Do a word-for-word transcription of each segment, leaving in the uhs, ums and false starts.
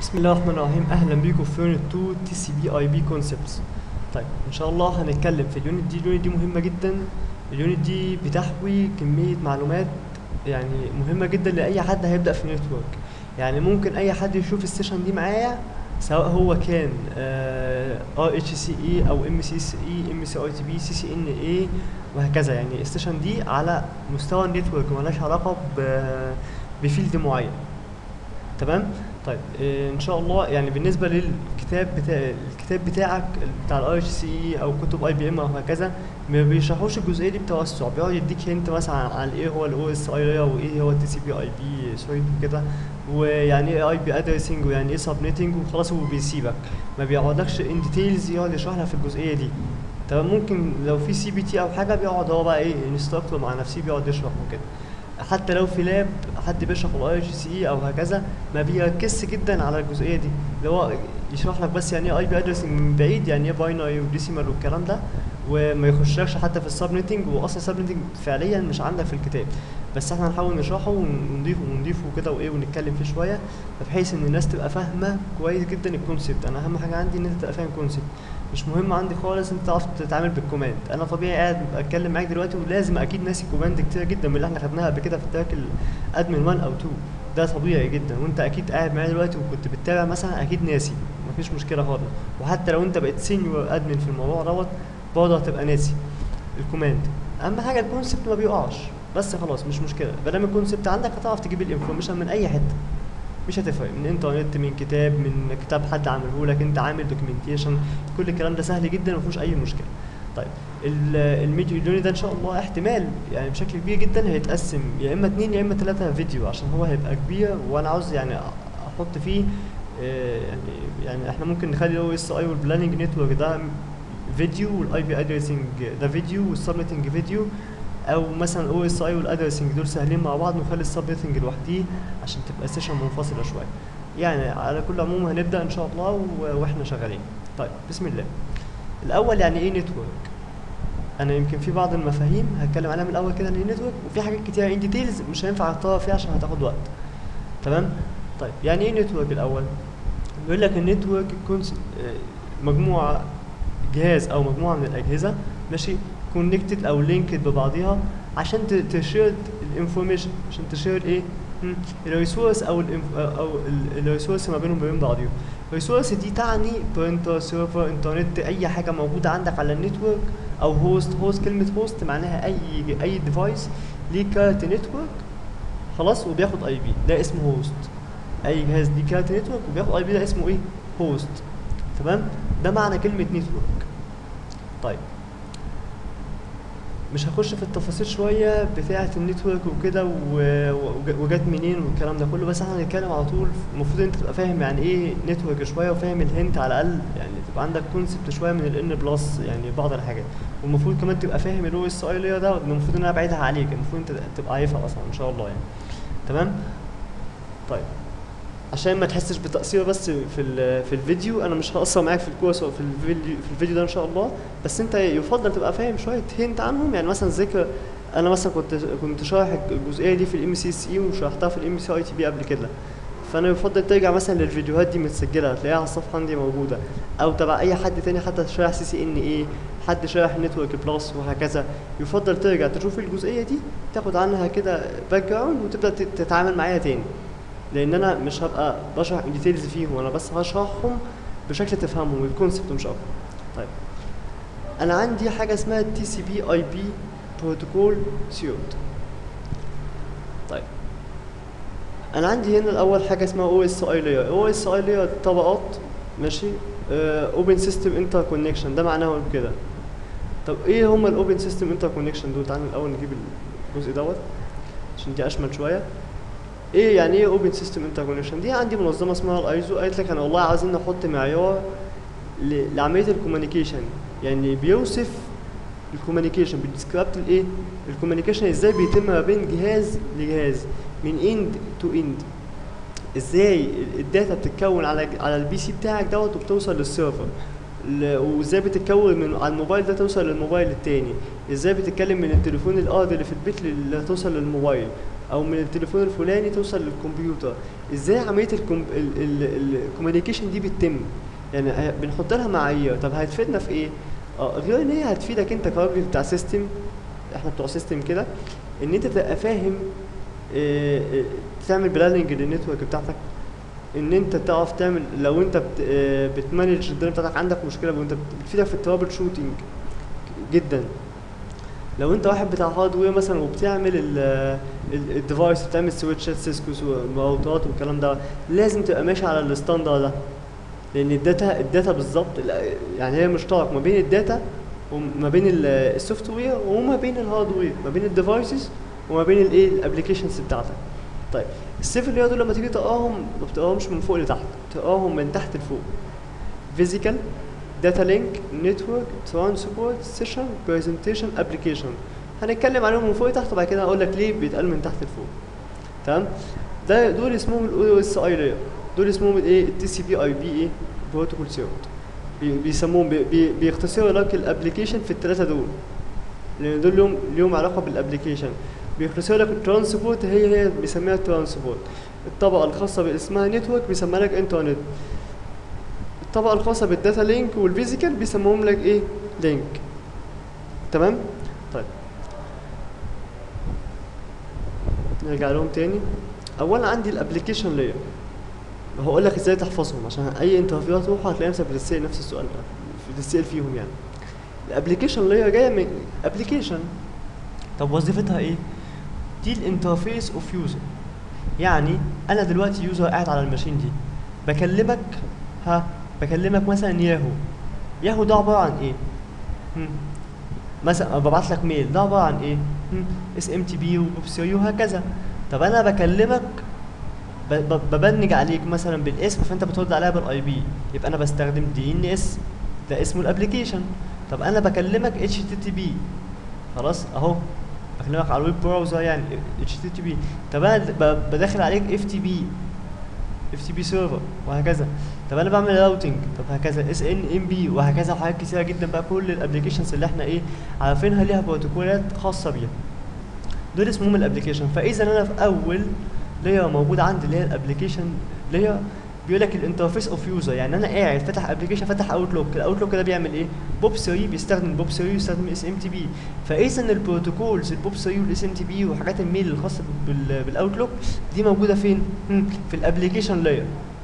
بسم الله الرحمن الرحيم. اهلا بيكم في يونت اتنين تي سي بي اي بي كونسبتس. طيب ان شاء الله هنتكلم في اليونت دي. اليونت دي مهمه جدا. اليونت دي بتحوي كميه معلومات يعني مهمه جدا لاي حد هيبدا في نتورك. يعني ممكن اي حد يشوف السيشن دي معايا، سواء هو كان ار اتش سي اي او ام سي اس اي ام سي اي تي بي سي سي ان اي وهكذا. يعني السيشن دي على مستوى النتورك مالهاش علاقه بفيلد معين. تمام. طيب إيه ان شاء الله يعني بالنسبه للكتاب بتاع الكتاب بتاعك بتاع الاي اتش سي اي او كتب اي بي ام او هكذا، ما بيشرحوش الجزئيه دي بتوسع، بيقعد يديك انت مثلا على ايه هو الاو اس اي وايه هو التي سي بي اي بي سوري كده، ويعني ايه اي بي ادريسنج ويعني ايه سبنيتنج وخلاص، هو بيسيبك ما بيقعدكش ان ديتيلز يقعد يشرح لك في الجزئيه دي. تمام. ممكن لو في سي بي تي او حاجه بيقعد هو بقى ايه انستراكتور مع نفسه بيقعد يشرح وكده. حتى لو في لاب حد بيشرح الاي اتش سي اي او هكذا ما بيركزش جدا على الجزئيه دي، اللي هو يشرح لك بس يعني ايه اي بي ادرسنج من بعيد، يعني ايه باينري وديسيمال والكلام ده، وما يخشلكش حتى في السبنيتنج، واصلا السبنيتنج فعليا مش عندك في الكتاب، بس احنا هنحاول نشرحه ونضيفه ونضيفه كده وايه ونتكلم فيه شويه، بحيث ان الناس تبقى فاهمه كويس جدا الكونسيبت. انا اهم حاجه عندي ان انت تبقى فاهم الكونسيبت، مش مهم عندي خالص انت تعرف تتعامل بالكوماند. انا طبيعي قاعد بتكلم معاك دلوقتي ولازم اكيد ناسي كوماند كتير جدا من اللي احنا خدناها قبل كده في التراك الادمن واحد او اتنين، ده طبيعي جدا. وانت اكيد قاعد معايا دلوقتي وكنت بتتابع مثلا اكيد ناسي، مفيش مشكله خالص. وحتى لو انت بقيت سينيور ادمن في الموضوع دوت برضه هتبقى ناسي الكوماند. اهم حاجه الكونسيبت ما بيقعش بس، خلاص مش مشكله. ما دام الكونسيبت عندك هتعرف تجيب الانفورميشن من اي حته، مش هتفرق من انترنت، من كتاب، من كتاب حد عامله لك، انت عامل دوكيومنتيشن، كل الكلام ده سهل جدا ومفيهوش اي مشكله. طيب الميديو اليوني ده ان شاء الله احتمال يعني بشكل كبير جدا هيتقسم يا اما اتنين يا اما تلاته فيديو، عشان هو هيبقى كبير وانا عاوز يعني احط فيه اه يعني يعني احنا ممكن نخلي الاو اس اي والبلاننج نتورك ده فيديو، والاي بي ادريسنج ده فيديو، والسبنيتنج فيديو، او مثلا الاو اس اي والادرسنج دول سهلين مع بعض ونخلي السبنيتنج لوحديه عشان تبقى سيشن منفصله شويه. يعني على كل عموم هنبدا ان شاء الله واحنا شغالين. طيب بسم الله. الاول يعني ايه نتورك؟ انا يمكن في بعض المفاهيم هتكلم عليها من الاول كده يعني ايه نتورك، وفي حاجات كتير ان ديتيلز مش هينفع احطها فيها عشان هتاخد وقت. تمام. طيب يعني ايه نتورك؟ الاول بيقول لك النتورك مجموعه جهاز او مجموعه من الاجهزه ماشي كونكتد او لينكد ببعضها عشان تشير الانفورميشن، عشان تشير ايه الريسورس او ال او الريسورس ما بينهم وبين بعضهم. الريسورس دي تعني برينتر، سيرفر، انترنت، اي حاجه موجوده عندك على النتورك، او هوست. هوست كلمه هوست معناها اي اي ديفايس ليه كارت نتورك خلاص وبياخد اي بي، ده اسمه هوست. اي جهاز ليه كارت نتورك وبياخد اي بي ده اسمه ايه؟ هوست. تمام. ده معنى كلمه نتورك. طيب مش هخش في التفاصيل شويه بتاعه النتورك وكده وجات منين والكلام ده كله، بس احنا هنتكلم على طول. المفروض انت تبقى فاهم يعني ايه نتورك شويه، وفاهم الهنت على الاقل، يعني تبقى عندك كونسبت شويه من الان بلس يعني بعض الحاجات. والمفروض كمان تبقى فاهم الاو اس اي لاير ده، المفروض ان انا ابعدها عليك، المفروض انت تبقى عارفها اصلا ان شاء الله يعني. تمام. طيب عشان ما تحسش بتقصير بس في في الفيديو، انا مش هقصر معاك في الكورس او في الفيديو في الفيديو ده ان شاء الله، بس انت يفضل تبقى فاهم شويه هنت عنهم. يعني مثلا ذكر انا مثلا كنت كنت شارح الجزئيه دي في الام سي اس اي وشرحتها في الام سي اي تي بي قبل كده، فانا يفضل ترجع مثلا للفيديوهات دي متسجله هتلاقيها على الصفحه عندي موجوده، او تبع اي حد تاني حتى شارح سي سي ان اي، حد شارح نتورك بلس وهكذا. يفضل ترجع تشوف الجزئيه دي تاخد عنها كده باك جراوند وتبدا تتعامل معاها تاني، لان انا مش هبقى بشرح ديتيلز فيهم، انا بس هشرحهم بشكل تفهمهم الكونسبت مش اكتر. طيب انا عندي حاجه اسمها تي سي بي اي بي بروتوكول سيوت. طيب انا عندي هنا الاول حاجه اسمها او اس اي لاير. او اس اي لاير طبقات ماشي، اوبن سيستم انتر كونكشن، ده معناه كده. طب ايه هما الاوبن سيستم انتر كونكشن دول؟ تعالوا الاول نجيب الجزء دوت عشان دي اشمل شويه. ايه يعني ايه اوبن سيستم انتركونكشن؟ دي عندي منظمه اسمها الايزو قالت لك انا والله عايزين نحط معيار لعمليه الكوميونيكيشن، يعني بيوصف الكوميونيكيشن، بيديسكرايب الايه الكوميونيكيشن ازاي بيتم ما بين جهاز لجهاز من اند تو اند، ازاي الداتا بتتكون على على البي سي بتاعك دوت وبتوصل للسيرفر، وازاي بتتكون من على الموبايل ده توصل للموبايل التاني، ازاي بتتكلم من التليفون الارضي اللي في البيت اللي توصل للموبايل، او من التليفون الفلاني توصل للكمبيوتر. ازاي عمليه الكوميونيكيشن دي بتتم؟ يعني ه- بنحط لها معايير. طب هتفيدنا في ايه؟ اه غير ان هي هتفيدك انت كراجل بتاع سيستم، احنا بتوع سيستم كده، ان انت تبقى فاهم اه اه تعمل بلاننج للنتورك بتاعتك، ان انت تعرف تعمل لو انت بت اه بتمانج الدنيا بتاعتك، عندك مشكله وانت بت- بتفيدك في الترابل شوتنج جدا. لو انت واحد بتاع هاردوير مثلا وبتعمل الديفايس، بتعمل سويتشات سيسكو وراوترات والكلام ده، لازم تبقى ماشي على الستاندرد ده، لان الداتا الداتا بالظبط ال- يعني هي مشترك ما بين الداتا وما بين السوفت وير وما بين الهاردوير، ما بين الديفايسز وما بين الايه الابلكيشنز بتاعتك. طيب السيف اللي دول لما تيجي تقراهم ما بتقراهمش من فوق لتحت، بتقراهم من تحت لفوق. فيزيكال، داتا لينك، نتورك، ترانسبورت، سيشن، برزنتيشن، ابلكيشن. هنتكلم عليهم من فوق لتحت، وبعد كده هقول لك ليه بيتقال من تحت لفوق. تمام؟ ده دول اسمهم الاو اس اي لاير، دول اسمهم الايه التي سي بي اي بي ايه بروتوكول سيرت. بيسموهم بي بي بيختصروا لك الابلكيشن في الثلاثه دول، لان دول لهم لهم علاقه بالابلكيشن. بيختصروا لك الترانسبورت، هي هي بيسميها ترانسبورت. الطبقه الخاصه باسمها نتورك بيسميها لك انترنت. الطبقه الخاصه بالداتا لينك والفيزيكال بيسموهم لك ايه لينك. تمام؟ طيب نرجع لهم تاني. اولا عندي الابلكيشن لاير، هقول لك ازاي تحفظهم عشان اي انترفيو هتروح هتلاقي نفسك بتتسال نفس السؤال ده، بتتسال فيهم يعني. الابلكيشن لاير جايه من ابلكيشن. طب وظيفتها ايه؟ دي الانترفيس اوف يوزر. يعني انا دلوقتي يوزر قاعد على الماشين دي، بكلمك، ها بكلمك مثلا ياهو. ياهو ده عباره عن ايه؟ هم. مثلا ببعت لك ميل، ده عباره عن ايه؟ اس ام تي بي وويب ثري وهكذا. طب انا بكلمك ب- ب- ببنج عليك مثلا بالاسم، فانت بترد عليها بالاي بي، يبقى انا بستخدم دي ان اس، ده اسمه الابلكيشن. طب انا بكلمك اتش تي تي بي، خلاص اهو بكلمك على الويب براوزر يعني اتش تي تي بي. طب انا ب- بدخل عليك اف تي بي، اف تي بي سيرفر وهكذا. طب انا بعمل راوتنج، طب هكذا اس ان ام بي وهكذا، وحاجات كتيره جدا بقى. كل الابلكيشنز اللي احنا ايه عارفينها ليها بروتوكولات خاصه بيها، دول اسمهم الابلكيشن. فاذا انا في اول لاير موجود عندي اللي هي الابلكيشن لاير، بيقول لك الانترفيس اوف يوزر. يعني انا قاعد فاتح ابلكيشن، فاتح اوتلوك، الاوتلوك ده بيعمل ايه؟ بوب ثري بيستخدم بوب ثري ويستخدم اس ام تي بي. فاذا البروتوكولز البوب ثري والاس ام تي بي وحاجات الميل الخاصه بال- بالاوتلوك دي موجوده فين؟ هم، في الابلكيشن لاير.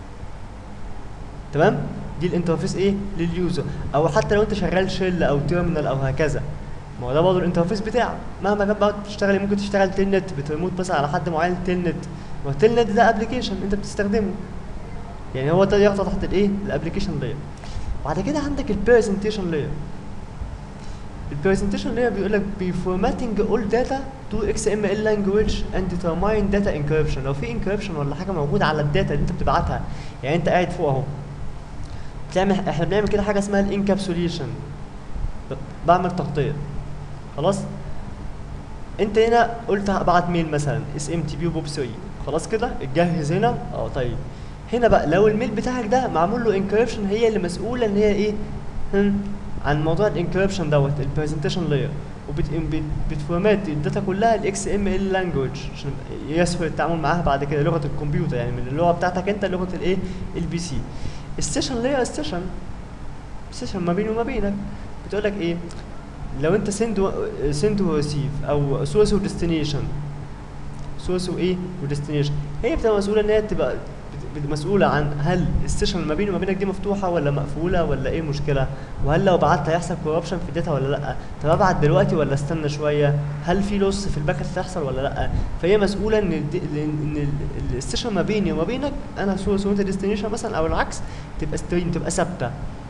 تمام؟ دي الانترفيس ايه لليوزر. او حتى لو انت شغال شيل او تيرمينال او هكذا، ما هو ده برضه الانترفيس بتاعك. مهما كان بقى بتشتغل، ممكن تشتغل تيل نت بتريموت مثلا على حد معين تيل نت، ما هو التيل نت ده ابلكيشن انت بتستخدمه، يعني هو ده يخضع تحت الايه الابلكيشن لاير. بعد كده عندك البرزنتيشن لاير. البرزنتيشن لاير بيقول لك بيفورماتنج اول داتا تو اكس ام ال لانجويج اند ديترماين داتا انكريبشن. لو في انكريبشن ولا حاجه موجوده على الداتا اللي انت بتبعتها، يعني انت قاعد فوق اهو بتعمل، احنا بنعمل كده حاجه اسمها الانكابسوليشن، بعمل تغطيه. خلاص انت هنا قلت هبعت ميل مثلا اس ام تي بي وبوب ثري، خلاص كده اتجهز هنا. اه طيب هنا بقى لو الميل بتاعك ده معمول له انكريبشن، هي اللي مسؤوله ان هي ايه هم، عن موضوع الانكريبشن دوت البرزنتيشن لاير، وبتفورمات الداتا كلها الاكس ام ال لانجويج عشان يسهل التعامل معاها بعد كده، لغه الكمبيوتر يعني من اللغه بتاعتك انت لغه الايه البي سي. السيشن لاير ستيشن سيشن ما بيني وما بينك، بتقول لك ايه؟ لو انت سند سند وريسيف او سورس وديستنيشن، سورس وايه وديستنيشن، هي بتبقى مسؤوله ان هي تبقى بت- مسؤوله عن هل السيشن ما بيني وما بينك دي مفتوحه ولا مقفوله ولا ايه مشكله، وهل لو بعت هيحصل كوربشن في الداتا ولا لا، طب ابعت دلوقتي ولا استنى شويه، هل في لوس في الباكت هتحصل ولا لا. فهي مسؤوله ان الد- ان ال- السيشن ما بيني وما بينك انا سورس وانت ديستنيشن مثلا، او العكس، تبقى ستريم، تبقى ثابته.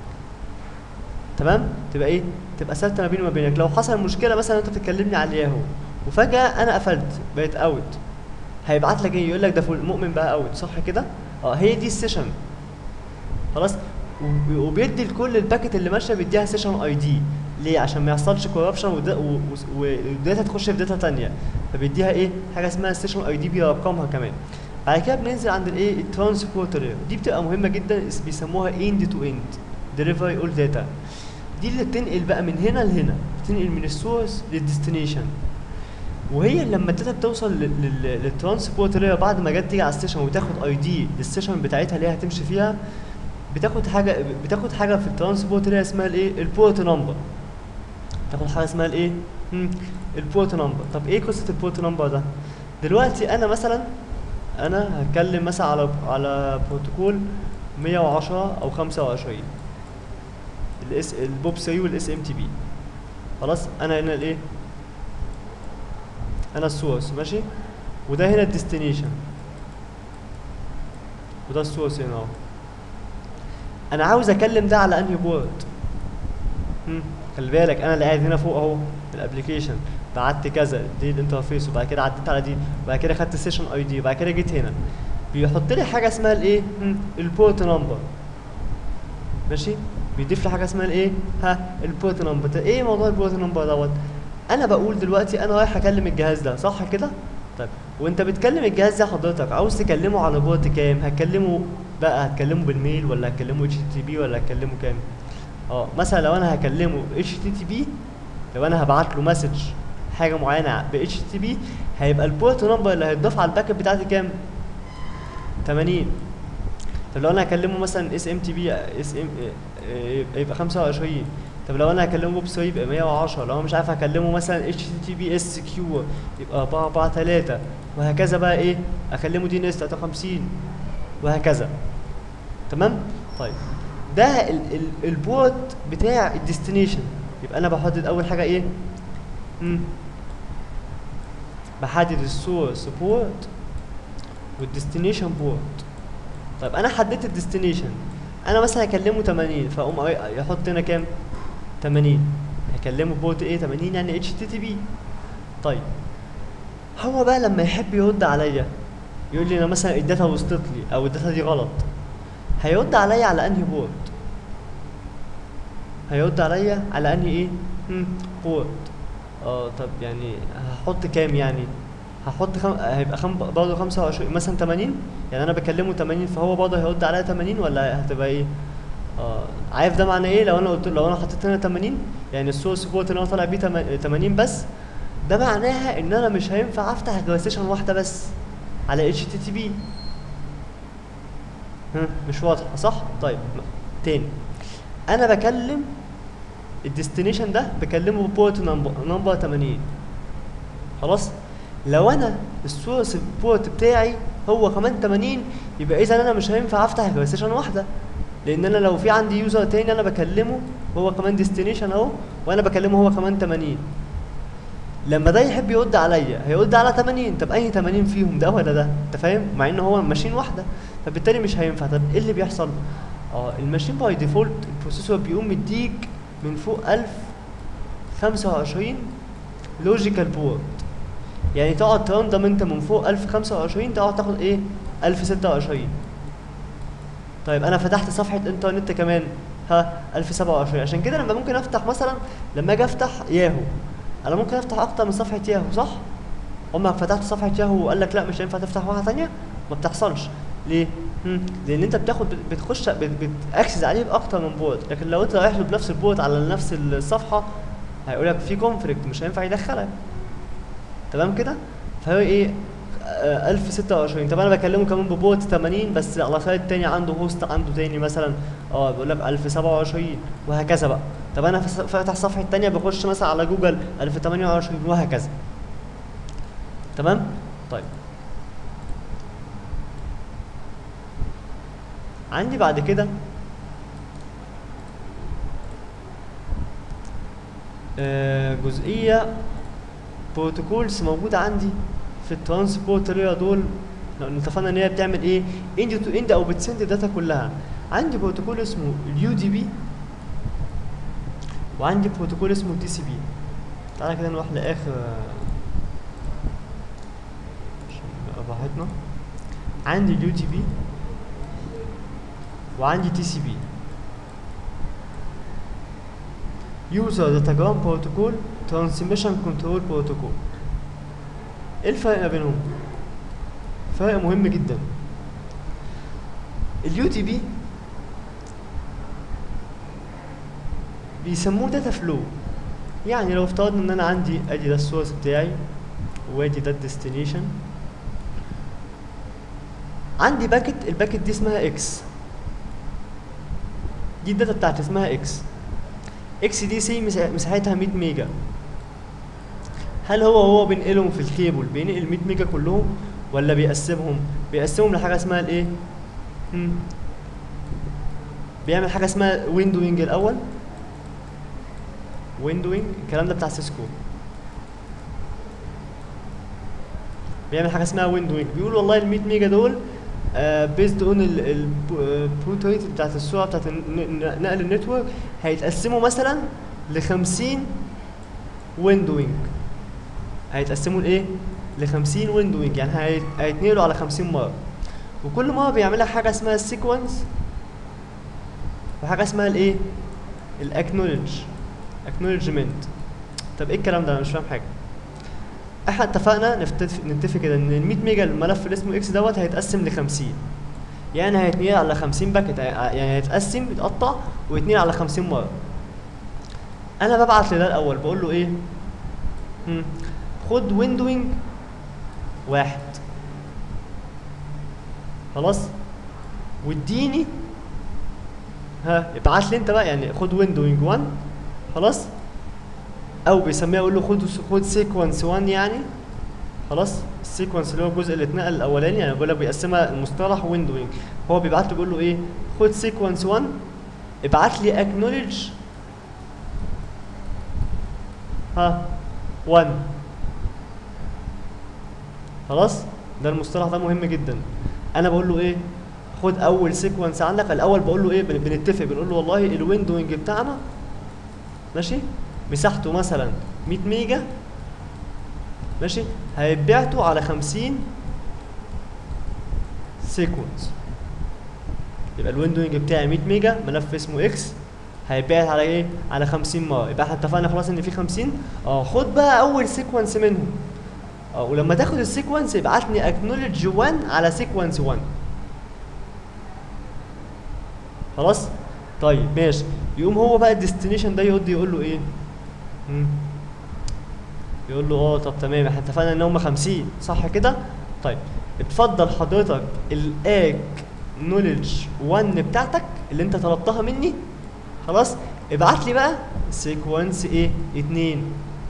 تمام؟ تبقى ايه؟ تبقى ثابته ما بيني وما بينك. لو حصل مشكله مثلا انت بتكلمني على الياهو وفجاه انا قفلت بقيت اوت، هيبعت لك ايه؟ يقول لك ده فل- مؤمن بقى اوت، صح كده؟ اه هي دي السيشن. خلاص؟ وب- وبيدي لكل الباكت اللي ماشيه بيديها سيشن اي دي. ليه؟ عشان ما يحصلش كوربشن والداتا تخش في داتا ثانيه، فبيديها ايه؟ حاجه اسمها السيشن اي دي بيرقمها كمان. بعد كده بننزل عند الايه؟ الترانسبورت لاير، دي بتبقى مهمه جدا، اس- بيسموها اند تو اند ديليفري اول داتا. دي اللي بتنقل بقى من هنا لهنا، بتنقل من السورس للديستنيشن. وهي لما الداتا بتوصل للترانسبورت لاير بعد ما جت تيجي على السيشن وتاخد اي دي للسيشن بتاعتها اللي هي هتمشي فيها، بتاخد حاجه بتاخد حاجه في الترانسبورت لاير اسمها الايه؟ البورت نمبر. تاخد حاجه اسمها الايه؟ البورت نمبر. طب ايه قصه البورت نمبر ده؟ دلوقتي انا مثلا انا هتكلم مثلا على على بروتوكول مية وعشرة او خمسة وعشرين الاس البوب ثري والاس ام تي بي. خلاص انا هنا الايه؟ انا السورس ماشي، وده هنا الديستنيشن، وده السورس هنا اهو. انا عاوز اكلم ده على انهي بورت؟ هم خلي بالك انا اللي قاعد هنا فوق اهو في الابلكيشن، بعت كذا دي الانترفيس، وبعد كده عديت على دي، وبعد كده خدت السيشن اي دي، وبعد كده جيت هنا بيحط لي حاجه اسمها الايه؟ البورت نمبر. ماشي، بيضيف لي حاجه اسمها الايه؟ ها البورت نمبر. ده ايه موضوع البورت نمبر دوت؟ انا بقول دلوقتي انا رايح اكلم الجهاز ده صح كده؟ طيب وانت بتكلم الجهاز ده حضرتك عاوز تكلمه على بورت كام؟ هتكلمه بقى هتكلمه بالميل ولا هتكلمه اتش تي بي ولا هتكلمه كام؟ اه مثلا لو انا هكلمه اتش تي تي بي، لو انا هبعت له مسج حاجه معينه ب اتش تي تي بي، هيبقى البورت نمبر اللي هيتضاف على الباكت بتاعتي كام؟ تمانين. طب لو انا هكلمه مثلا اس ام تي بي اس ام يبقى خمسة وعشرين. طب لو انا هكلمه بوب ثري يبقى مية وعشرة. لو انا مش عارف هكلمه مثلا اتش تي تي بي اس كيو يبقى اربعة اربعة تلاتة، وهكذا بقى ايه؟ اكلمه دي ان اس تلاتة وخمسين وهكذا. تمام؟ طيب ده ال ال البورت بتاع الديستنيشن. يبقى انا بحدد اول حاجه ايه؟ امم بحدد السورس بورت والديستنيشن بورت. طيب انا حددت الديستنيشن، انا مثلا هكلمه تمانين، فاقوم يحط هنا كام؟ تمانين. هكلمه بورت ايه؟ تمانين يعني اتش تي تي بي. طيب هو بقى لما يحب يرد عليا يقول لي انا مثلا الداتا وصلت لي او الداتا دي غلط، هيرد عليا على انهي بورت؟ هيرد عليا على انهي ايه؟ هم بورت. اه طب يعني هحط كام يعني؟ هحط خم... هيبقى خم... برضه خمسة وعشرين مثلا تمانين، يعني انا بكلمه تمانين فهو برضه هيرد عليا تمانين ولا هتبقى ايه؟ اه عارف ده معناه ايه؟ لو انا قلت لو انا حطيت هنا تمانين يعني السورس بورت اللي انا طالع بيه تمانين بس، ده معناها ان انا مش هينفع افتح جوه سيشن واحده بس على اتش تي تي بي. ها مش واضحه صح؟ طيب تاني، انا بكلم الديستنيشن ده بكلمه بورت نمبر نمبر تمانين. خلاص؟ لو انا السورس بورت بتاعي هو كمان تمانين، يبقى اذا انا مش هينفع افتح جوه سيشن واحده، لان انا لو في عندي يوزر تاني انا بكلمه وهو كمان ديستنيشن اهو، وانا بكلمه هو كمان تمانين، لما ده يحب يرد عليا هيرد على تمانين. طب اي تمانين فيهم ده ولا ده؟ انت فاهم؟ مع ان هو ماشين واحده، فبالتالي مش هينفع. طب ايه اللي بيحصل؟ اه الماشين باي ديفولت البروسيسور بيقوم مديك من فوق الف وخمسة وعشرين لوجيكال بورت، يعني تقعد تراندم انت من فوق الف وخمسة وعشرين تقعد تاخد ايه؟ الف وستة وعشرين. طيب انا فتحت صفحه انترنت كمان ها الف وسبعة وعشرين، عشان كده لما ممكن افتح مثلا لما اجي افتح ياهو انا ممكن افتح اكتر من صفحه ياهو صح؟ عمرك فتحت صفحه ياهو وقال لك لا مش هينفع تفتح واحده ثانيه؟ ما بتحصلش. ليه؟ هم. لان انت بتاخد بتخش بتاكسس عليه باكتر من بورت، لكن لو انت رايح له بنفس البورت على نفس الصفحه هيقول لك في كونفليكت مش هينفع يدخلك. تمام كده؟ فهو ايه؟ آه الف وستة وعشرين. طب انا بكلمه كمان ببورت تمانين بس على سايت تاني عنده هوست عنده تاني مثلا اه بيقول لك الف وسبعة وعشرين وهكذا بقى. طب انا فاتح صفحه تانيه بخش مثلا على جوجل الف وتمانية وعشرين وهكذا. تمام؟ طيب عندي بعد كده آه جزئيه بروتوكولز موجوده عندي في الترانسبورت لاير دول، لان اتفقنا ان هي بتعمل ايه؟ اند تو اند او بتسند الداتا كلها. عندي بروتوكول اسمه اليو دي بي وعندي بروتوكول اسمه تي سي بي. تعالى كده نروح لاخر عشان نبقى براحتنا. عندي اليو دي بي وعندي تي سي بي يوزر داتاجرام بروتوكول ترانسميشن كنترول بروتوكول. ايه الفرق ما بينهم؟ فرق مهم جدا. اليو دي بي بيسموه داتا فلو، يعني لو افترضنا ان انا عندي ادي ده السورس بتاعي وادي ده الديستنيشن. عندي باكت، الباكت دي اسمها اكس، دي الداتا بتاعتي اسمها اكس. اكس دي سي مساحتها مية ميجا. هل هو هو بينقلهم في الكيبل بينقل مية ميجا كلهم ولا بيقسمهم؟ بيقسمهم لحاجه اسمها الايه؟ هم بيعمل حاجه اسمها ويندوينج الاول. ويندوينج الكلام ده بتاع سيسكو. بيعمل حاجه اسمها ويندوينج، بيقول والله ال مية ميجا دول بيزد اون البروت ريت بتاعت السرعه بتاعت نقل النتورك هيتقسموا مثلا ل خمسين ويندوينج. هيتقسموا لايه؟ ل خمسين ويندوينج، يعني هيت- هيتنقلوا على خمسين مره. وكل مره بيعملها حاجه اسمها السيكونس وحاجه اسمها الايه؟ الاكنولج اكنولجمنت. طب ايه الكلام ده؟ انا مش فاهم حاجه. احنا اتفقنا نتفق نتفق كده ان ال مية ميجا الملف اللي اسمه اكس دوت هيتقسم ل خمسين، يعني هيتنقل على خمسين باكت، يعني هيتقسم يتقطع ويتنقل على خمسين مره. انا ببعت لده الاول بقول له ايه؟ هم، خد ويندوينج واحد خلاص، واديني ها ابعت لي انت بقى، يعني خد ويندوينج واحد خلاص، او بيسميها يقول له خد خد سيكونس واحد يعني خلاص. السيكونس اللي هو الجزء اللي اتنقل الاولاني، يعني بقول لك بيقسمها المصطلح ويندوينج. هو بيبعت له بيقول له ايه؟ خد سيكونس واحد ابعت لي اكنولج ها واحد خلاص. ده المصطلح ده مهم جدا. انا بقول له ايه؟ خد اول سيكونس عندك الاول، بقول له ايه؟ بن- بنتفق بنقول له والله الويندوينج بتاعنا ماشي مساحته مثلا مية ميجا ماشي، هيتبعتوا على خمسين سيكونس. يبقى الويندوينج بتاعي مية ميجا، ملف اسمه اكس، هيتبعت على ايه؟ على خمسين مره. يبقى احنا اتفقنا خلاص ان في خمسين. اه خد بقى اول سيكونس منهم. اه ولما تاخد السيكونس ابعت لي اكنولج واحد على سيكونس واحد. خلاص؟ طيب ماشي. يقوم هو بقى الديستنيشن ده يقعد يقول له ايه؟ مم. يقول له اه طب تمام احنا اتفقنا ان هم خمسين صح كده؟ طيب اتفضل حضرتك الاك نولج واحد بتاعتك اللي انت طلبتها مني خلاص، ابعت لي بقى سيكونس ايه؟ اتنين.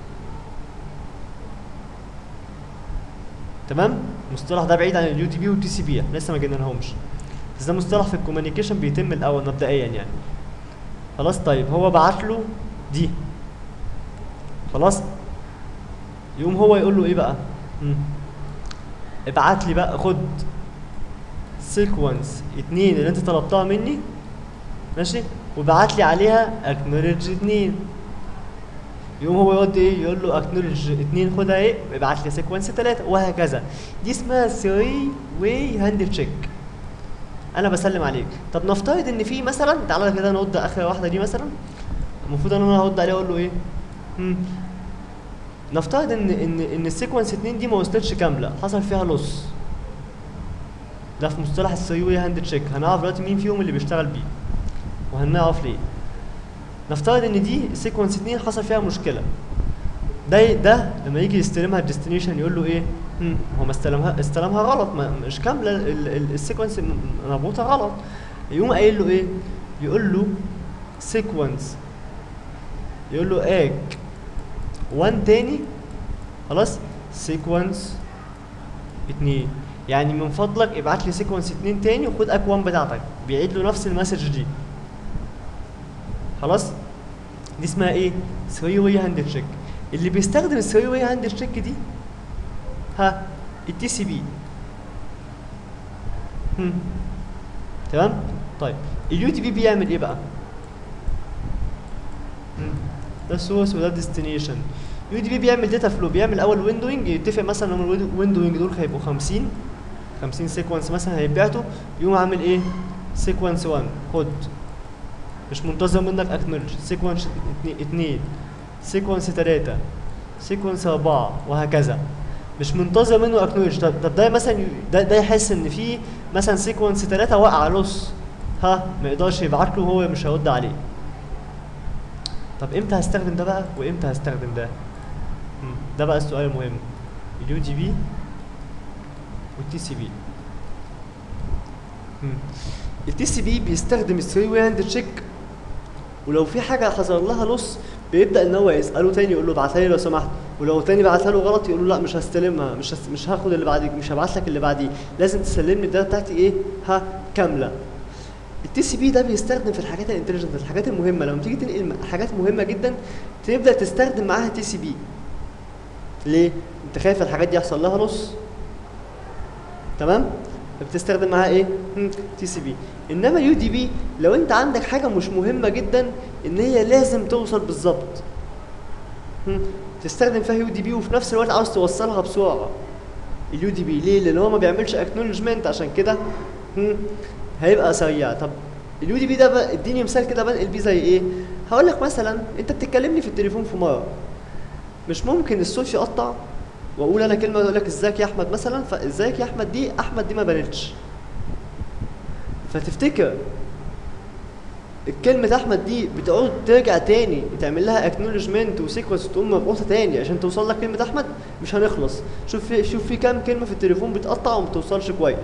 تمام؟ المصطلح ده بعيد عن اليو تي بي والتي سي بي، احنا لسه ما جينالهمش. بس ده مصطلح في الكوميونيكيشن بيتم الاول مبدئيا يعني. خلاص طيب هو بعت له دي خلاص، يقوم هو يقول له ايه بقى؟ مم. ابعت لي بقى خد سيكونس اتنين اللي انت طلبتها مني ماشي، وبعت لي عليها اكنولج اتنين. يقوم هو يقعد ايه؟ يقول له اكنولج اتنين خدها ايه؟ ابعت لي سيكونس تلاته وهكذا. دي اسمها ثري واي هاند تشيك. انا بسلم عليك. طب نفترض ان في مثلا، تعالى كده نرد اخر واحده دي مثلا، المفروض ان انا هرد عليها اقول له ايه؟ مم. نفترض ان ان ان السيكونس اتنين دي ما وصلتش كامله، حصل فيها لوس. ده في مصطلح الثري واي هاند تشيك، هنعرف دلوقتي مين فيهم اللي بيشتغل بيه وهنعرف ليه. نفترض ان دي سيكونس اتنين حصل فيها مشكله. ده ده لما يجي يستلمها الديستنيشن يقول له ايه؟ هم هو ما استلمها استلمها غلط، ما مش كامله السيكونس مربوطه غلط. يقوم قايل له ايه؟ يقول له سيكونس، يقول له اك واحد تاني خلاص، سيكونس اتنين. يعني من فضلك ابعت لي سيكونس اتنين تاني وخد اك واحد بتاعتك. بيعيد له نفس المسج دي خلاص. دي اسمها ايه؟ ثري واي هاند تشيك. اللي بيستخدم الثري واي هاند تشيك دي ها التي سي بي. هم تمام؟ طيب اليو تي بي بيعمل ايه بقى؟ هم ده السورس وده الديستنيشن. يو تي بي بيعمل داتا فلو، بيعمل اول ويندوينج، يتفق مثلا ان الويندوينج دول هيبقوا خمسين خمسين سيكونس مثلا هيتبعتوا. يقوم عامل ايه؟ سيكونس واحد خد، مش منتظر منك اكنولج. سيكونس اتنين، سيكونس تلاته، سيكونس اربعه وهكذا، مش منتظر منه اكنولج. طب, طب ده مثلا ده, ده يحس ان في مثلا سيكونس تلاته وقع لوس، ها ما يقدرش يبعت له وهو مش هيرد عليه. طب امتى هستخدم ده بقى وامتى هستخدم ده؟ مم. ده بقى السؤال المهم. اليو دي بي والتي سي بي. التي سي بي بيستخدم الثري واي هاند تشيك، ولو في حاجه حصل لها لص بيبدا ان هو يساله تاني يقول له ابعتها لي لو سمحت، ولو تاني بعتها له غلط يقول له لا مش هستلمها، مش هس... مش هاخد اللي بعديك، مش هبعت لك اللي بعديه، لازم تسلمني الداتا بتاعتي ايه ها كامله. التي سي بي ده بيستخدم في الحاجات الانتليجنت، الحاجات المهمه، لما تيجي تنقل حاجات مهمه جدا تبدا تستخدم معاها تي سي بي. ليه؟ انت خايف الحاجات دي يحصل لها لص، تمام؟ بتستخدم معاها ايه؟ تي سي بي. انما يو دي بي لو انت عندك حاجه مش مهمه جدا ان هي لازم توصل بالظبط، تستخدم فيها يو دي بي وفي نفس الوقت عاوز توصلها بسرعه. اليو دي بي ليه؟ لان هو ما بيعملش اكنولجمنت، عشان كده هيبقى سريع. طب اليو دي بي ده بقى اديني مثال كده بنقل بيه زي ايه؟ هقول لك مثلا انت بتتكلمني في التليفون في مره، مش ممكن الصوت يقطع واقول انا كلمه اقول لك ازيك يا احمد مثلا، فازيك يا احمد دي احمد دي ما بانتش، فتفتكر الكلمه احمد دي بتقعد ترجع تاني تعمل لها اكنولجمنت وسيكونس تقوم مربوطه تاني عشان توصل لك كلمه احمد؟ مش هنخلص. شوف في شوف في كام كلمه في التليفون بتقطع وما بتوصلش كويس.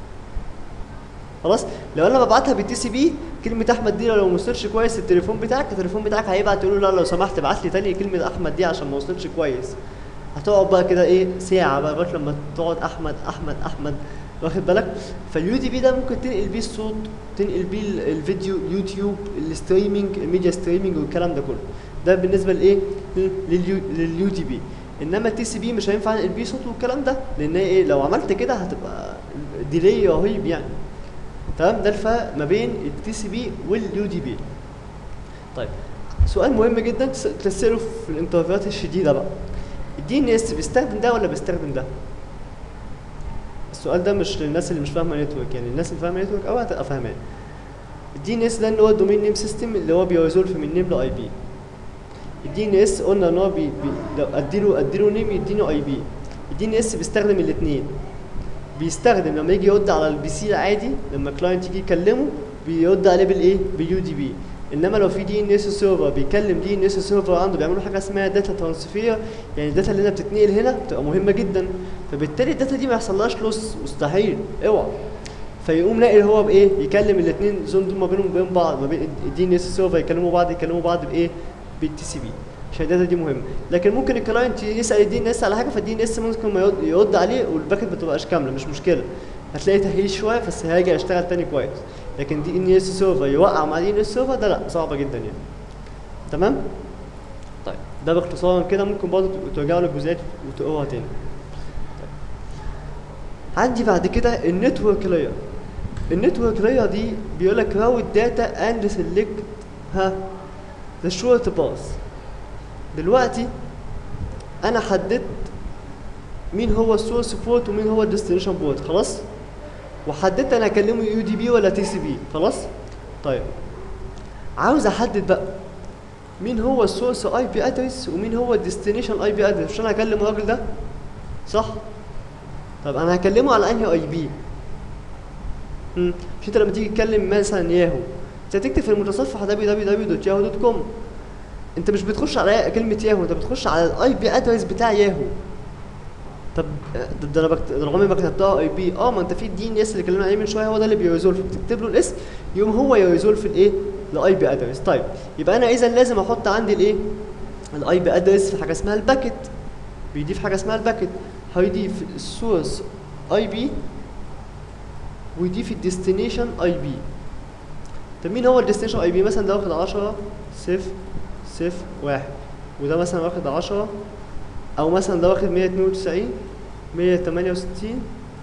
خلاص؟ لو انا ببعتها بالتي سي بي كلمه احمد دي لو ما وصلتش كويس التليفون بتاعك، التليفون بتاعك هيبعت يقول له لا لو سمحت ابعت لي تاني كلمه احمد دي عشان ما وصلتش كويس. هتقعد بقى كده ايه ساعه بقى لغايه لما تقعد احمد احمد احمد، واخد بالك؟ فاليو دي بي ده ممكن تنقل بيه الصوت، تنقل بيه الفيديو، يوتيوب، الستريمنج، الميديا ستريمنج والكلام ده كله. ده بالنسبه لايه؟ لليو دي بي. انما التي سي بي مش هينفع انقل بيه صوت والكلام ده، لان ايه لو عملت كده هتبقى ديلي رهيب يعني. تمام؟ ده الفرق ما بين التي سي بي واليو دي بي. طيب سؤال مهم جدا تسأله في الانترفيوهات الشديده بقى، الدي ان اس بيستخدم ده ولا بيستخدم ده؟ السؤال ده مش للناس اللي مش فاهمه نتورك، يعني الناس اللي فاهمه نتورك قوي هتبقى فاهماه. الدي ان اس ده اللي هو الدومين نيم سيستم اللي هو بيريزولف من نيم لاي بي. الدي ان اس قلنا ان هو بي, بي لو اديله اديله نيم يديني اي بي. الدي ان اس بيستخدم الاثنين، بيستخدم لما يجي يرد على البي سي العادي، لما الكلاينت يجي يكلمه بيرد عليه بالايه؟ باليو دي بي. انما لو في دي ان اس سيرفر بيكلم دي ان اس سيرفر عنده، بيعملوا حاجه اسمها داتا ترانسفير، يعني الداتا اللي هنا بتتنقل هنا بتبقى مهمه جدا، فبالتالي الداتا دي ما يحصلهاش لوس، مستحيل، اوعى. فيقوم ناقل هو بايه؟ يكلم الاثنين زون دول ما بينهم وبين بعض، ما بين الدي ان اس سيرفر يكلموا بعض يكلموا بعض بايه؟ بالتي سي بي، عشان الداتا دي مهمه. لكن ممكن الكلاينت يسال الدي ان اس على حاجه، فالدي ان اس ممكن ما يرد عليه والباكت ما تبقاش كامله، مش مشكله، هتلاقي تهيئ شويه بس هيرجع يشتغل تاني كويس. لكن دي ان اس سيرفر يوقع مع دي ان اس سيرفر ده لا، صعبه جدا يعني. تمام؟ طيب ده باختصار كده، ممكن برضه ترجعوا للجزئيات وتقروها تاني. طيب عندي بعد كده النتورك لاير. النتورك لاير دي بيقول لك راوت داتا اند سيلكت ها ذا شورت باث. دلوقتي انا حددت مين هو السورس بورت ومين هو الديستنيشن بورت، خلاص؟ وحددت انا اكلمه يو دي بي ولا تي سي بي، خلاص؟ طيب عاوز احدد بقى مين هو السورس اي بي ادرس ومين هو الديستنيشن اي بي ادرس، عشان هكلم الراجل ده، صح؟ طب انا هكلمه على انهي اي بي؟ امم مش انت لما تيجي تكلم مثلا ياهو انت هتكتب في المتصفح دبليو دبليو دبليو دوت ياهو دوت كوم، انت مش بتخش على كلمه ياهو، انت بتخش على الاي بي ادرس بتاع ياهو. طب ده انا بكتب عمري ما كتبتها اي بي، اه ما انت في الدي ان اس اللي اتكلمنا عليه من شويه هو ده اللي بيريزولف، بتكتب له الاسم يقوم هو يريزولف الايه؟ الاي بي ادرس. طيب يبقى انا اذا لازم احط عندي الايه؟ الاي بي ادرس في حاجه اسمها الباكت، بيضيف حاجه اسمها الباكت، هيضيف السورس اي بي ويضيف الديستنيشن اي بي. طب مين هو الديستنيشن اي بي؟ مثلا ده واخد عشرة صفر صفر واحد، وده مثلا واخد عشرة، او مثلا ده واخد مية اتنين وتسعين مية تمانية وستين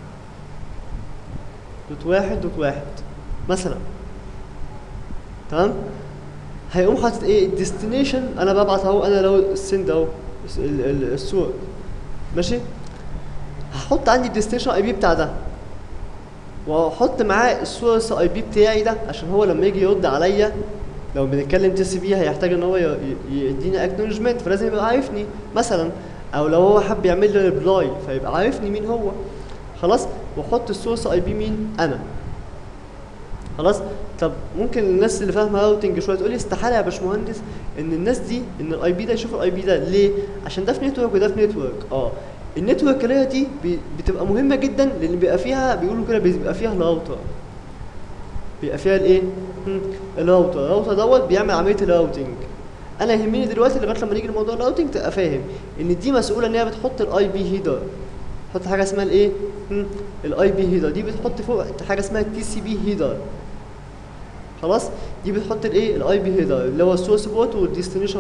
دوت واحد دوت واحد مثلا. تمام؟ هيقوم حاطط ايه؟ الديستنيشن انا ببعت اهو، انا لو السند اهو الصور، ماشي؟ هحط عندي الديستنيشن اي بي بتاع ده، واحط معاه السورس اي بي بتاعي ده، عشان هو لما يجي يرد عليا لو بنتكلم تي سي بي هيحتاج ان هو يديني اكنولجمنت، فلازم يبقى عارفني مثلا، او لو هو حب يعمل لي ريبلاي فيبقى عارفني مين هو، خلاص؟ واحط السورس اي بي مين؟ انا، خلاص؟ طب ممكن الناس اللي فاهمه راوتنج شويه تقول لي استحاله يا باشمهندس ان الناس دي ان الاي بي ده يشوف الاي بي ده، ليه؟ عشان ده في نتورك وده في نتورك. اه النتورك لاير دي بي- بتبقى مهمه جدا لان بيبقى فيها بيقولوا كده بيبقى فيها الراوتر، بيبقى فيها الايه؟ هم، الراوتر. الراوتر دوت بيعمل عمليه الراوتنج. انا يهمني دلوقتي لغايه لما نيجي لموضوع الراوتنج تبقى فاهم ان دي مسؤوله ان هي بتحط الاي بي هيدر، تحط حاجه اسمها الايه؟ الاي بي هيدر دي بتحط فوق حاجه اسمها التي سي بي هيدر. خلاص؟ دي بتحط الايه؟ الاي بي هيدر اللي هو السورس بورت والديستنيشن،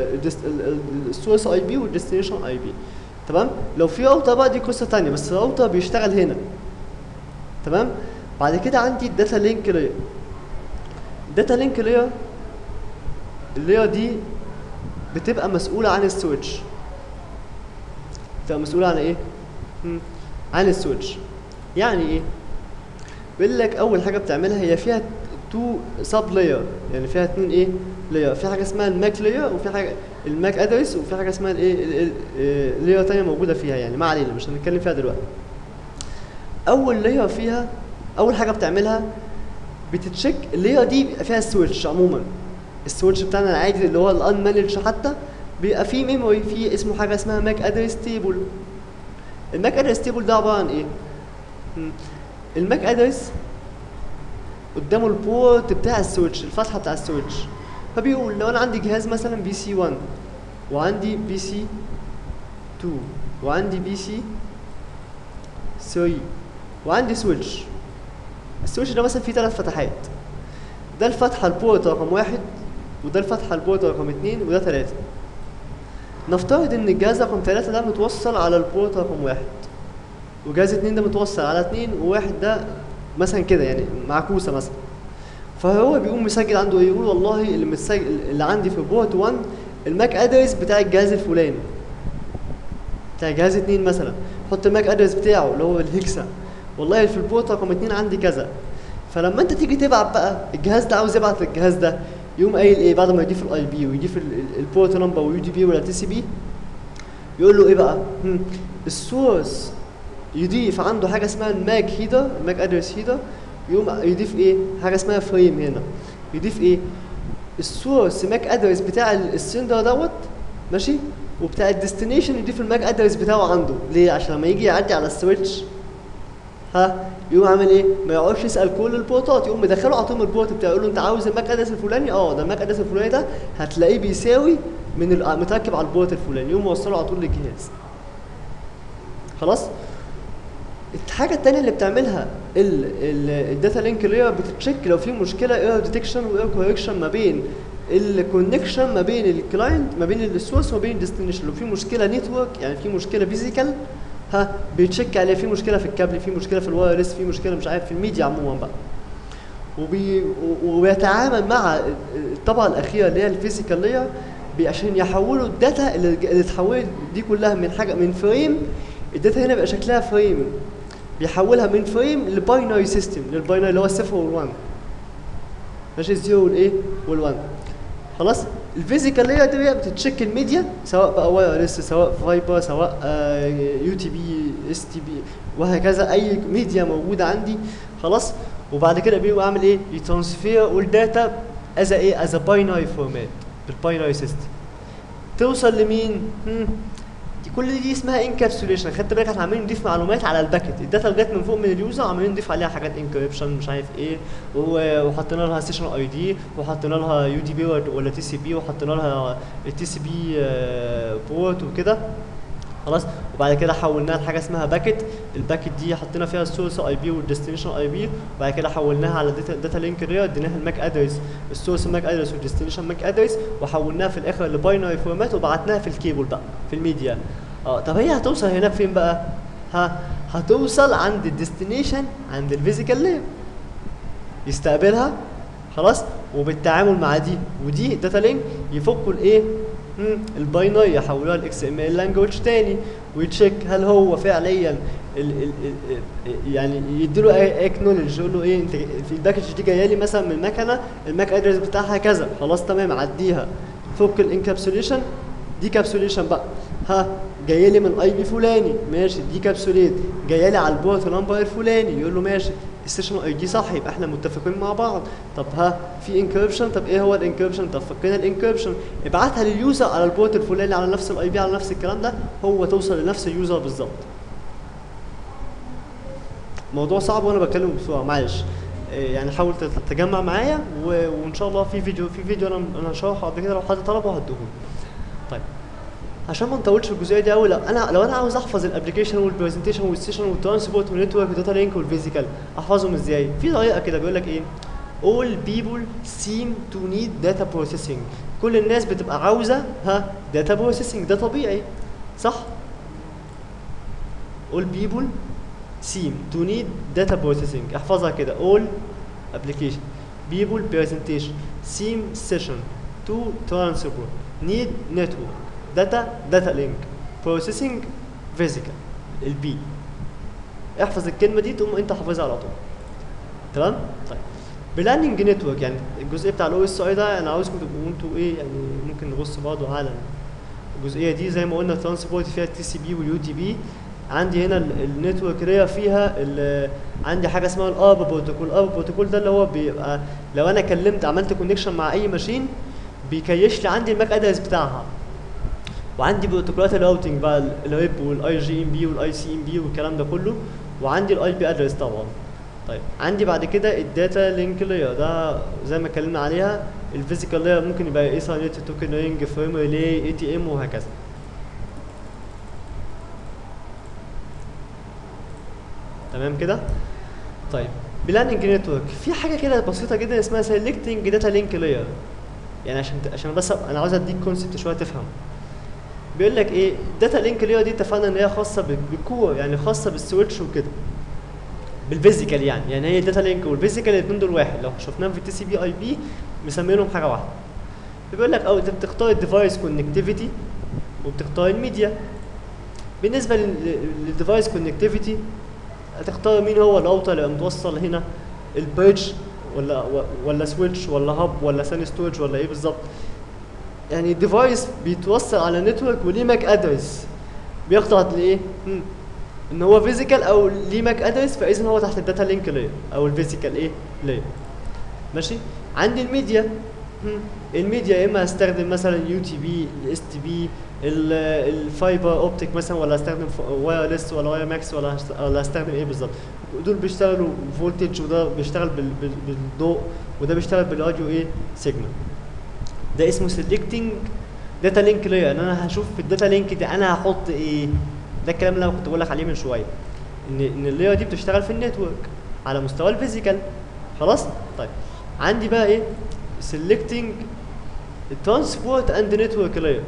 السورس اي بي والديستنيشن اي بي. تمام؟ لو في راوتر بقى دي قصه ثانيه، بس الراوتر بيشتغل هنا. تمام؟ بعد كده عندي الداتا لينك لاير. الداتا لينك لاير اللاير دي بتبقى مسؤوله عن السويتش. بتبقى مسؤوله عن ايه؟ مم. عن السويتش. يعني ايه؟ بيقول لك اول حاجه بتعملها هي فيها تو سب لاير، يعني فيها اتنين ايه؟ لاير. في حاجه اسمها الماك لاير وفي حاجه الماك ادرس، وفي حاجه اسمها الايه؟ لاير ثانيه موجوده فيها، يعني ما علينا مش هنتكلم فيها دلوقتي. اول لاير فيها اول حاجه بتعملها بتتشيك اللاير دي بيبقى فيها السويتش عموما. السويتش بتاعنا العادي اللي هو الان مانج حتى بيبقى فيه ميموري، فيه اسمه حاجه اسمها ماك ادرس تيبل. الماك ادرس تيبل ده عباره عن ايه؟ مم. الماك ادرس قدامه البورت بتاع السويتش، الفتحه بتاع السويتش. فبيقول لو انا عندي جهاز مثلا بي سي واحد وعندي بي سي اتنين وعندي بي سي تلاتة وعندي سويتش، السويتش ده مثلا فيه ثلاث فتحات، ده الفتحه البورت رقم واحد، وده الفتحه البورت رقم اتنين، وده ثلاثة. نفترض ان الجهاز رقم ثلاثة ده متوصل على البورت رقم واحد، وجهاز اتنين ده متوصل على اتنين، وواحد ده مثلا كده يعني معكوسه مثلا. فهو بيقوم مسجل عنده ايه؟ يقول والله اللي متسجل اللي عندي في بورت واحد الماك ادرس بتاع الجهاز الفلاني، بتاع جهاز اتنين مثلا حط الماك ادرس بتاعه اللي هو الهكسا، والله في البورت رقم اتنين عندي كذا. فلما انت تيجي تبعت بقى الجهاز ده عاوز يبعت للجهاز ده، يقوم قايل ايه بعد ما يضيف الاي بي ويضيف البورت نمبر ويو دي بي ولا تي سي بي؟ يقول له ايه بقى؟ هم، السورس يضيف عنده حاجه اسمها الماك هيدر، الماك ادرس هيدر، يقوم يضيف ايه؟ حاجه اسمها فريم هنا. يضيف ايه؟ السورس ماك ادرس بتاع السندر دوت ماشي، وبتاع الديستنيشن يضيف الماك ادرس بتاعه عنده. ليه؟ عشان لما يجي يعدي على السويتش ها يقوم عامل ايه؟ ما يقعدش يسال كل البورتات، يقوم مدخله على طول البورت بتاعه، يقول له انت عاوز الماك ادرس الفلاني؟ اه ده الماك ادرس الفلاني ده هتلاقيه بيساوي من ال- متركب على البورت الفلاني، يقوم موصله على طول للجهاز. خلاص؟ الحاجه الثانيه اللي بتعملها الداتا لينك لاير بتتشيك لو في مشكله ايرور ديتكشن وايرور كوركشن ما بين الكونكشن ما بين الكلاينت ما بين السورس وما بين الديستنيشن. لو في مشكله نتورك يعني في مشكله فيزيكال ها بيتشيك عليها، في مشكله في الكابل، في مشكله في الوايرلس، في مشكله مش عارف في الميديا عموما بقى. وبي وبيتعامل مع الطبقه الاخيره اللي هي الفيزيكال لاير عشان يحولوا الداتا اللي اللي اتحولت دي كلها من حاجه من فريم. الداتا هنا بيبقى شكلها فريم، بيحولها من فريم لباينري سيستم، للباينري اللي هو الصفر والوان ماشي، الزيرو والايه والوان. خلاص؟ الفيزيكال لاير دي بتتشيك الميديا سواء بقى وايرلس سواء فايبر سواء آه يو تي بي اس تي بي وهكذا، اي ميديا موجوده عندي. خلاص؟ وبعد كده بيبقى عامل ايه؟ يترانسفير اول داتا از ايه؟ از باينري فورمات بالباينري سيستم. توصل لمين؟ هم؟ دي كل دي اسمها انكابسوليشن. خدت بالك احنا عمالين نضيف معلومات على الباكت، الداتا اللي جت من فوق من اليوزر عمالين نضيف عليها حاجات انكريبشن مش عارف ايه، وحطينا لها سيشن اي دي وحطينا لها يو دي بي ولا تي سي بي وحطينا لها التي سي بي بورت وكده. خلاص؟ وبعد كده حولناها لحاجه اسمها باكت، الباكت دي حطينا فيها السورس اي بي والديستنيشن اي بي، وبعد كده حولناها على داتا داتا لينك لاير اديناها الماك ادرس، السورس ماك ادرس والديستنيشن ماك ادرس، وحولناها في الاخر لباينري فورمات وبعتناها في الكيبل بقى في الميديا. اه طب هي هتوصل هناك فين بقى؟ ها هتوصل عند الديستنيشن عند الفيزيكال لاير يستقبلها. خلاص؟ وبالتعامل مع دي ودي داتا لينك يفكوا الايه؟ الباينري يحولوها لاكس ام ال لانجوج تاني، ويتشيك هل هو فعليا ال ال ال يعني يديله اكنولج يقول له ايه انت في الباكج دي جايه لي مثلا من المكنه الماك ادرس بتاعها كذا، خلاص تمام عديها. فك الانكابسوليشن دي كابسوليشن بقى، ها جايه لي من اي بي فلاني ماشي دي كابسوليت، جايه لي على البورت نمبر الفلاني يقول له ماشي السيشن اي دي صح، يبقى احنا متفقين مع بعض. طب ها في انكربشن، طب ايه هو الانكربشن؟ طب فكينا الانكربشن، ابعتها لليوزر على البورت الفلاني على نفس الاي بي على نفس الكلام ده، هو توصل لنفس اليوزر بالظبط. موضوع صعب وانا بتكلم بسرعه معلش، يعني حاول تتجمع معايا وان شاء الله في فيديو في فيديو انا انا هشرحه قبل كده، لو حد طلبه هديهوله. طيب عشان ما نطولش في الجزئيه دي قوي، لو انا لو انا عاوز احفظ الابلكيشن والبرزنتيشن والسيشن والترانسبورت والنتورك وداتا لينك والفيزيكال، احفظهم ازاي؟ في طريقه كده بيقول لك ايه؟ all people seem to need data processing. كل الناس بتبقى عاوزه ها data processing، ده طبيعي صح؟ all people seem to need data processing، احفظها كده all application people presentation seem session to transport need network data data link processing physical البي. احفظ الكلمه دي تقوم انت حافظها على طول. تمام؟ طيب بلاننج نتورك، يعني الجزء بتاع الاو اس اي ده انا عاوزكم تبقوا انتوا ايه، يعني ممكن نبص برضه على الجزئيه دي. زي ما قلنا ترانسبورت فيها التي سي بي واليو تي بي، عندي هنا النتورك لاير فيها عندي حاجه اسمها الارب بروتوكول. الارب بروتوكول ده اللي هو بيبقى لو انا كلمت عملت كونكشن مع اي ماشين بيكيش لي عندي الماك ادرس بتاعها. وعندي بروتوكولات الراوتنج بقى الريب والاي جي ام بي والاي سي ام بي والكلام ده كله، وعندي الاي بي ادرس طبعا. طيب عندي بعد كده الداتا لينك لاير، ده زي ما اتكلمنا عليها. الفيزيكال لاير ممكن يبقى ايثرنت، توكن رينج، فريم ريلي، اي تي ام وهكذا. تمام كده؟ طيب بلاننج نتورك في حاجه كده بسيطه جدا اسمها سيلكتنج داتا لينك لاير. يعني عشان عشان بس انا عاوز اديك كونسبت شويه تفهم. بيقول لك ايه؟ داتا لينك لاير دي اتفقنا ان هي خاصه بالكور، يعني خاصه بالسويتش وكده، بالفيزيكال يعني. يعني هي الداتا لينك والفيزيكال الاثنين دول واحد، لو شفناهم في التي سي بي اي بي مسمينهم حاجه واحده. بيقول لك او انت بتختار الديفايس كونكتيفيتي وبتختار الميديا. بالنسبه للديفايس كونكتيفيتي هتختار مين هو الراوتر اللي متوصل هنا، البريدج ولا ولا سويتش ولا هاب ولا سان ستورج ولا ايه بالظبط. يعني الديفايس بيتوصل على نتورك وليه ماك ادرس بيخضع لايه؟ ان هو فيزيكال او ليه ماك ادرس، فاذا هو تحت الداتا لينك لاير او الفيزيكال ايه لاير. ماشي؟ عندي الميديا، الميديا يا اما هستخدم مثلا يو تي بي، الاس تي بي، الفايبر اوبتيك مثلا، ولا استخدم وايرلس ولا واير ماكس، ولا ولا استخدم ايه بالظبط. دول بيشتغلوا فولتج، وده بيشتغل بالضوء، وده بيشتغل بالراديو ايه سيجنال. ده اسمه سيلكتنج داتا لينك لاير، ان انا هشوف في الداتا لينك دي انا هحط ايه. ده الكلام اللي انا كنت بقول لك عليه من شويه، ان ان اللاير دي بتشتغل في النتورك على مستوى الفيزيكال. خلاص؟ طيب عندي بقى ايه؟ سيلكتنج الترانسبورت اند نتورك لاير.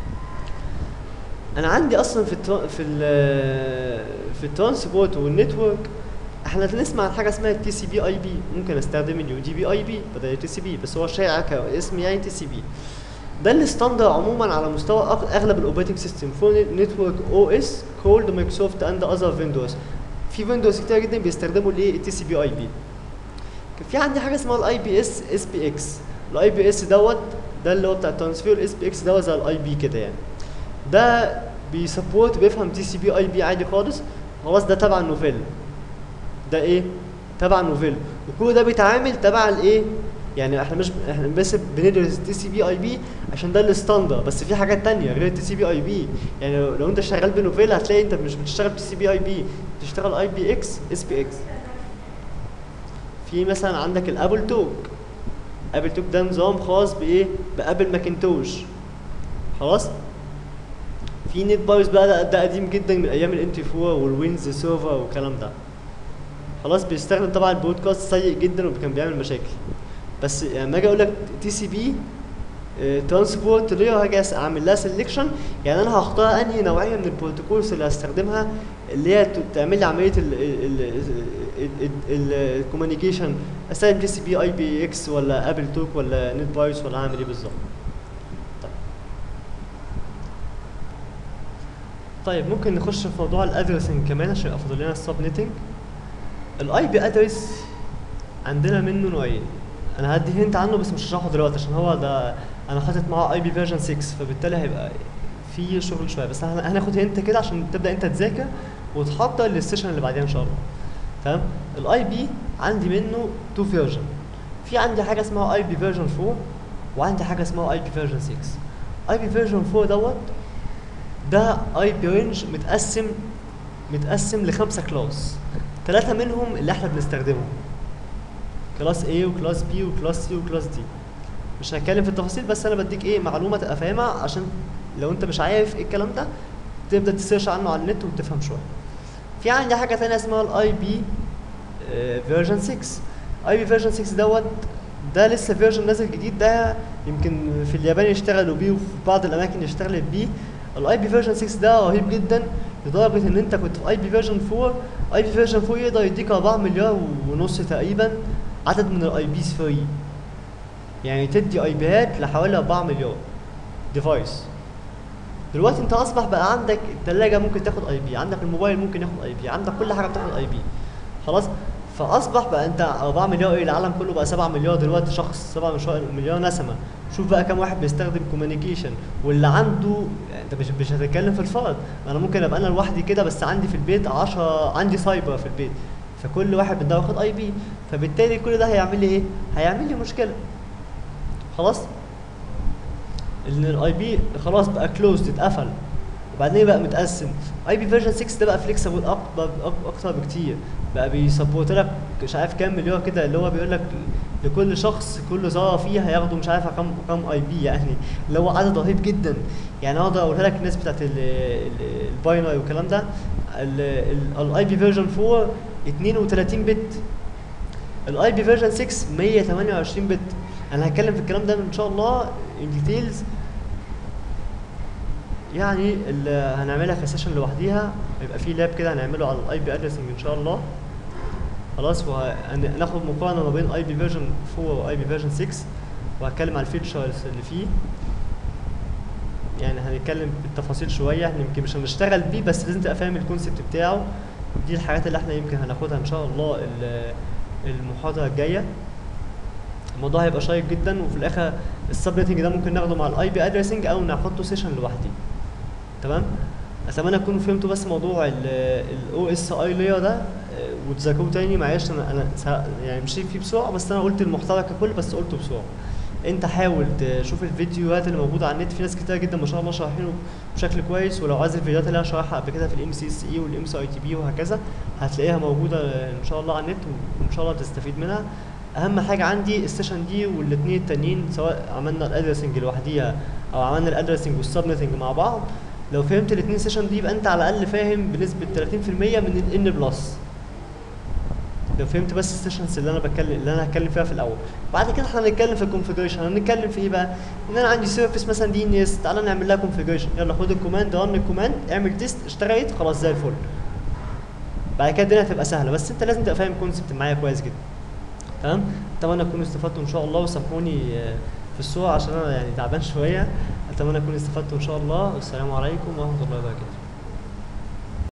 انا عندي اصلا في الترا في ال في الترانسبورت والنتورك احنا بنسمع عن حاجه اسمها التي سي بي اي بي، ممكن استخدم اليو دي بي اي بي بدل التي سي بي، بس هو شائع كاسم يعني تي سي بي. ده الستاندر عموما على مستوى اغلب الاوبريتنج سيستم فور نتورك او اس كولد مايكروسوفت اند اذر فيندوز. في فيندوز كتير جدا بيستخدموا الايه التي سي بي اي بي. كان في عندي حاجه اسمها الاي بي اس اس بي اكس. الاي بي اس دوت ده اللي هو بتاع الترانسفير، الاس بي اكس دوت زي الاي بي كده يعني. ده بيسبورت بيفهم تي سي بي اي بي عادي خالص. خلاص ده تبع نوفيل. ده ايه؟ تبع نوفيل، وكل ده بيتعامل تبع الايه؟ يعني احنا مش احنا بس بندرس تي سي بي اي بي عشان ده الستاندر، بس في حاجات تانية غير التي سي بي اي بي. يعني لو, لو انت شغال بنوفيل هتلاقي انت مش بتشتغل تي سي بي اي بي، بتشتغل اي بي اكس اس بي اكس. في مثلا عندك الابل توك. ابل توك ده نظام خاص بايه؟ بابل ماكنتوش. خلاص؟ في نت بايوس بقى ده, ده قديم جدا من ايام الانتي فور والوينز سيرفر والكلام ده. خلاص بيستخدم طبعا البودكاست سيء جدا وكان بيعمل مشاكل. بس لما يعني اجي اقول لك تي سي بي ترانسبورت لاير هاجي اعمل لها سelection، يعني انا هختار انهي نوعيه من البروتوكولز اللي هستخدمها اللي هي تعمل لي عمليه الكوميونيكيشن. استخدم تي سي بي اي بي اكس ولا ابل توك ولا نت بايوس ولا هعمل ايه بالظبط. طيب. طيب ممكن نخش في موضوع الادرسنج كمان عشان يبقى فاضل لنا السب نتنج. الاي بي ادرس عندنا منه نوعين، انا هدي هنت عنه بس مش هشرحه دلوقتي عشان هو ده انا حاطط معاه اي بي فيرجن ستة، فبالتالي هيبقى في شغل شويه، بس هناخد هنت كده عشان تبدا انت تذاكر وتحضر للسيشن اللي بعديها ان شاء الله. تمام. الاي بي عندي منه تو فيرجن، في عندي حاجه اسمها اي بي فيرجن فور وعندي حاجه اسمها اي بي فيرجن ستة. اي بي فيرجن فور دوت ده اي بي رينج متقسم متقسم لخمسه كلاس، ثلاثه منهم اللي احنا بنستخدمهم، كلاس A وكلاس B وكلاس C وكلاس D. مش هتكلم في التفاصيل، بس انا بديك ايه معلومه تبقى فاهمها، عشان لو انت مش عارف ايه الكلام ده تبدا تسيرش عنه على النت وتفهم شويه. في عندي حاجه ثانيه اسمها الاي بي فيرجن ستة. اي بي فيرجن ستة دوت ده لسه فيرجن نازل جديد، ده يمكن في اليابان يشتغلوا بيه وفي بعض الاماكن يشتغلت بيه. الاي بي فيرجن ستة ده رهيب جدا لدرجه ان انت كنت في اي بي فيرجن فور، اي بي فيرجن فور يقدر يديك أربعة مليار ونص تقريبا عدد من الاي بيز فري، يعني تدي اي بيات لحوالي أربعة مليار ديفايس. دلوقتي انت اصبح بقى عندك الثلاجه ممكن تاخد اي بي، عندك الموبايل ممكن ياخد اي بي، عندك كل حاجه بتاخد اي بي خلاص. فاصبح بقى انت أربعة مليار ايه، العالم كله بقى سبعة مليار دلوقتي شخص، سبعة مليار نسمه. شوف بقى كم واحد بيستخدم كوميونيكيشن، واللي عنده يعني انت مش مش هتتكلم في الفرد، انا ممكن ابقى انا لوحدي كده بس عندي في البيت عشرة، عندي سايبر في البيت، فكل واحد بده ياخد اي بي، فبالتالي كل ده هيعمل لي ايه؟ هيعمل لي مشكله خلاص. ان الاي بي خلاص بقى كلوزد اتقفل، وبعدين بقى متقسم. اي بي فيرجن ستة ده بقى فليكسبل اكتر بكتير، بقى بيسبورت لك مش عارف كام مليار كده، اللي هو بيقول لك لكل شخص كل ذره فيها هياخدوا مش عارف كام كام اي بي، يعني اللي هو عدد رهيب جدا. يعني اقدر اقولها لك الناس بتاعت الباينري والكلام ده. الاي بي فيرجن فور اتنين وتلاتين بت، الاي بي فيرجن ستة مية وتمنية وعشرين بت. انا هتكلم في الكلام ده ان شاء الله ان ديتيلز، يعني اللي هنعملها كسيشن لوحديها، يبقى في لاب كده هنعمله على الاي بي ادرسنج ان شاء الله خلاص، وهناخد مقارنه ما بين اي بي فيرجن فور واي بي فيرجن ستة، وهتكلم على الفيتشرز اللي فيه. يعني هنتكلم بالتفاصيل شويه، احنا يمكن مش هنشتغل بيه بس لازم تبقى فاهم الكونسيبت بتاعه. دي الحاجات اللي احنا يمكن هناخدها ان شاء الله المحاضره الجايه. الموضوع هيبقى شيق جدا، وفي الاخر السبنيتنج ده ممكن ناخده مع الاي بي ادرسنج او نحطه سيشن لوحدي. تمام. اتمنى تكونوا فهمتوا بس موضوع الاو اس اي لاير ده وتذاكروه تاني. معلش انا انا يعني مشيت فيه بسرعه، بس انا قلت المحتوى ككل بس قلته بسرعه. انت حاول تشوف الفيديوهات اللي موجوده على النت، في ناس كتير جدا ما شاء الله شارحينه بشكل كويس، ولو عايز الفيديوهات اللي انا شارحها قبل كده في الام سي اس اي والام سي اي تي بي وهكذا هتلاقيها موجوده ان شاء الله على النت، وان شاء الله تستفيد منها. اهم حاجه عندي السيشن دي والاثنين التانيين، سواء عملنا الادرسنج لوحديها او عملنا الادرسنج والسبنتنج مع بعض، لو فهمت الاثنين سيشن دي يبقى انت على الاقل فاهم بنسبه تلاتين في المية من الان بلس. لو فهمت بس السيشنز اللي انا بتكلم اللي انا هتكلم فيها في الاول. بعد كده احنا هنتكلم في الكونفيجريشن. هنتكلم في ايه بقى؟ ان انا عندي سيرفيس مثلا دي ان اس، تعالى نعمل لها كونفيجريشن. يلا خد الكوماند، رن الكوماند، اعمل تيست، اشتغلت خلاص زي الفل. بعد كده الدنيا هتبقى سهله، بس انت لازم تبقى فاهم الكونسبت معايا كويس جدا. تمام؟ اتمنى تكونوا استفدتوا ان شاء الله، وسامحوني في الصوره عشان انا يعني تعبان شويه. اتمنى تكونوا استفدتوا ان شاء الله، والسلام عليكم ورحمه الله وبركاته.